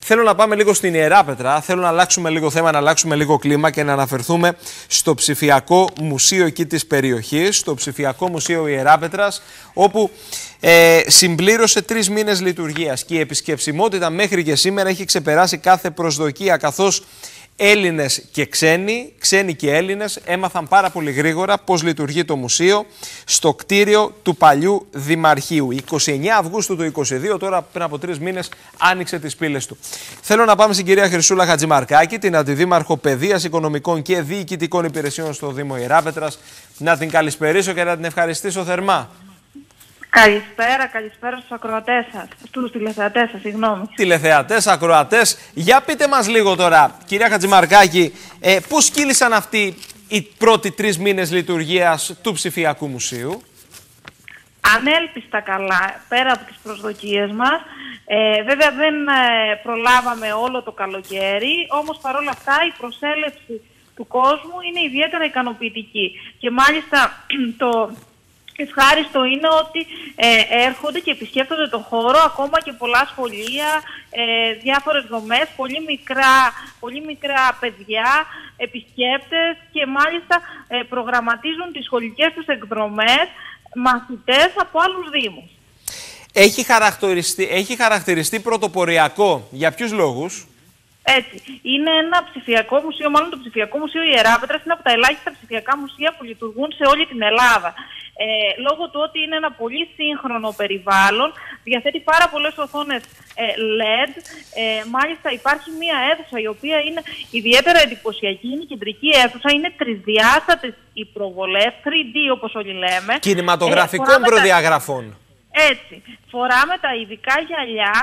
Θέλω να πάμε λίγο στην Ιεράπετρα, θέλω να αλλάξουμε λίγο θέμα, να αλλάξουμε λίγο κλίμα και να αναφερθούμε στο ψηφιακό μουσείο εκεί της περιοχής, στο ψηφιακό μουσείο Ιεράπετρας, όπου συμπλήρωσε 3 μήνες λειτουργίας και η επισκεψιμότητα μέχρι και σήμερα έχει ξεπεράσει κάθε προσδοκία, καθώς Έλληνες και ξένοι, ξένοι και Έλληνες έμαθαν πάρα πολύ γρήγορα πώς λειτουργεί το μουσείο στο κτίριο του παλιού Δημαρχείου. 29 Αυγούστου του 2022, τώρα πριν από 3 μήνες, άνοιξε τις πύλες του. Θέλω να πάμε στην κυρία Χρυσούλα Χατζημαρκάκη, την Αντιδήμαρχο Παιδείας, Οικονομικών και Διοικητικών Υπηρεσιών στο Δήμο Ιεράπετρας. Να την καλησπερίσω και να την ευχαριστήσω θερμά. Καλησπέρα στους ακροατές σας, στους τηλεθεατές σας, συγγνώμη. Τηλεθεατές, ακροατές, για πείτε μας λίγο τώρα, κυρία Χατζημαρκάκη, πώς κύλησαν αυτοί οι πρώτοι 3 μήνες λειτουργίας του ψηφιακού μουσείου? Ανέλπιστα καλά, πέρα από τις προσδοκίες μας. Βέβαια δεν προλάβαμε όλο το καλοκαίρι, όμως παρόλα αυτά η προσέλευση του κόσμου είναι ιδιαίτερα ικανοποιητική. Και μάλιστα το ευχάριστο είναι ότι έρχονται και επισκέπτονται τον χώρο ακόμα και πολλά σχολεία, διάφορες δομές, πολύ μικρά παιδιά, επισκέπτες και μάλιστα προγραμματίζουν τις σχολικές τους εκδρομές μαθητές από άλλους δήμους. Έχει χαρακτηριστεί πρωτοποριακό. Για ποιους λόγους? Έτσι. Είναι ένα ψηφιακό μουσείο, μάλλον το ψηφιακό μουσείο Ιεράπετρας είναι από τα ελάχιστα ψηφιακά μουσεία που λειτουργούν σε όλη την Ελλάδα. Λόγω του ότι είναι ένα πολύ σύγχρονο περιβάλλον, διαθέτει πάρα πολλές οθόνες LED. Μάλιστα υπάρχει μία αίθουσα η οποία είναι ιδιαίτερα εντυπωσιακή, είναι η κεντρική αίθουσα, είναι τρισδιάστατες οι προβολές, 3D όπως όλοι λέμε. Κινηματογραφικών προδιαγραφών. Έτσι. Φοράμε τα ειδικά γυαλιά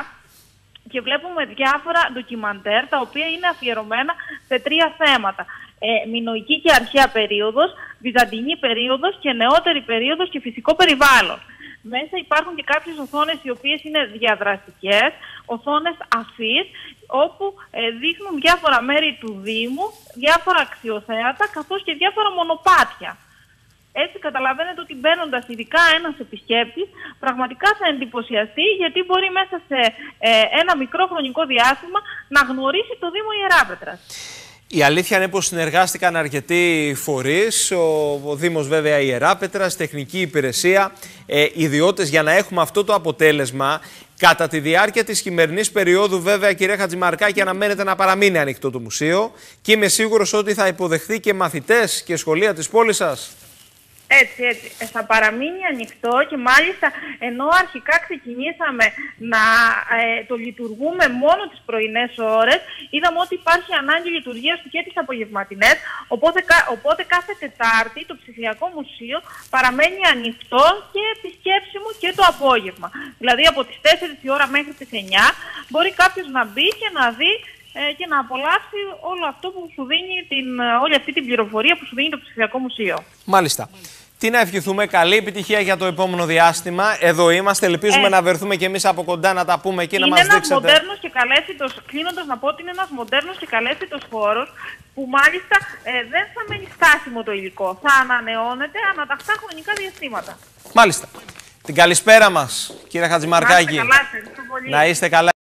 και βλέπουμε διάφορα ντοκιμαντέρ τα οποία είναι αφιερωμένα σε 3 θέματα. Μινωική και αρχαία περίοδος, βυζαντινή περίοδος και νεότερη περίοδος και φυσικό περιβάλλον. Μέσα υπάρχουν και κάποιες οθόνες οι οποίες είναι διαδραστικές, οθόνες αφής, όπου δείχνουν διάφορα μέρη του Δήμου, διάφορα αξιοθέατα καθώς και διάφορα μονοπάτια. Έτσι καταλαβαίνετε ότι μπαίνοντας ειδικά ένας επισκέπτης πραγματικά θα εντυπωσιαστεί, γιατί μπορεί μέσα σε ένα μικρό χρονικό διάστημα να γνωρίσει το Δήμο Ιεράπετρας. Η αλήθεια είναι πως συνεργάστηκαν αρκετοί φορείς, ο Δήμος βέβαια Ιεράπετρας, τεχνική υπηρεσία, ιδιώτες, για να έχουμε αυτό το αποτέλεσμα. Κατά τη διάρκεια της χειμερινής περίοδου βέβαια, κυρία Χατζημαρκάκη, αναμένεται να παραμείνει ανοιχτό το μουσείο και είμαι σίγουρος ότι θα υποδεχθεί και μαθητές και σχολεία της πόλης σας. Έτσι. Θα παραμείνει ανοιχτό και μάλιστα ενώ αρχικά ξεκινήσαμε να το λειτουργούμε μόνο τις πρωινές ώρες, είδαμε ότι υπάρχει ανάγκη λειτουργίας του και τις απογευματινές, οπότε κάθε Τετάρτη το ψηφιακό μουσείο παραμένει ανοιχτό και επισκέψιμο και το απόγευμα. Δηλαδή από τις 4 η ώρα μέχρι τις 9 μπορεί κάποιος να μπει και να δει και να απολαύσει όλο αυτό που σου δίνει, όλη αυτή την πληροφορία που σου δίνει το ψηφιακό μουσείο. Μάλιστα. Τι να ευχηθούμε, καλή επιτυχία για το επόμενο διάστημα. Εδώ είμαστε, ελπίζουμε να βρεθούμε και εμείς από κοντά να τα πούμε και να μας δείξετε. Είναι ένας μοντέρνος και καλέσθητος, κλείνοντας να πω ότι είναι ένας μοντέρνος και καλέσθητος χώρος που μάλιστα δεν θα μένει στάσιμο το υλικό. Θα ανανεώνεται αναταχτά χρονικά διαστήματα. Μάλιστα. Την καλησπέρα μας, κύριε Χατζημαρκάκη. Να είστε καλά, να είστε καλά.